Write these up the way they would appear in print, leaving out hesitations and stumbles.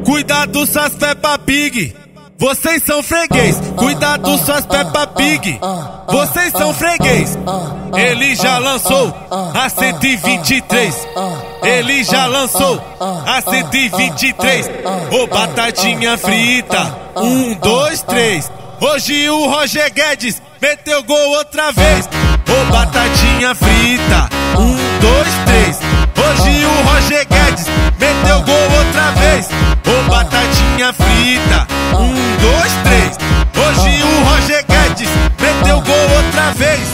Cuidado suas Peppa Pig, vocês são freguês. Cuidado suas Peppa Pig, vocês são freguês. Ele já lançou a 123. Ele já lançou a 123. Ô batatinha frita, 1, 2, 3. Hoje o Roger Guedes meteu gol outra vez. Ô batatinha frita, 1, 2, 3. Hoje o Roger Guedes meteu gol outra vez. Ô batatinha frita, 1, 2, 3. Hoje o Roger Guedes meteu gol outra vez.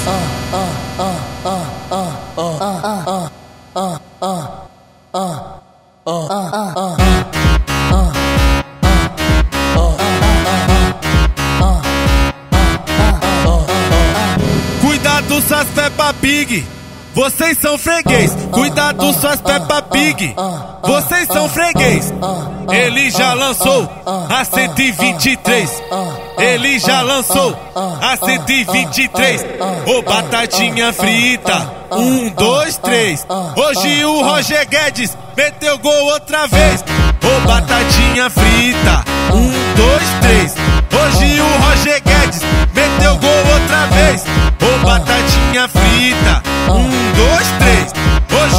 Cuidado suas Peppa Pig, vocês são freguês. Cuidado suas Peppa Pig, vocês são freguês. Ele já lançou a 123. Ele já lançou a 123. Ô batatinha frita, 1, 2, 3. Hoje o Roger Guedes meteu gol outra vez. Ô batatinha frita, 1, 2, 3. Hoje o Roger Guedes meteu gol outra vez. Ô batatinha frita, 1, 2, 3.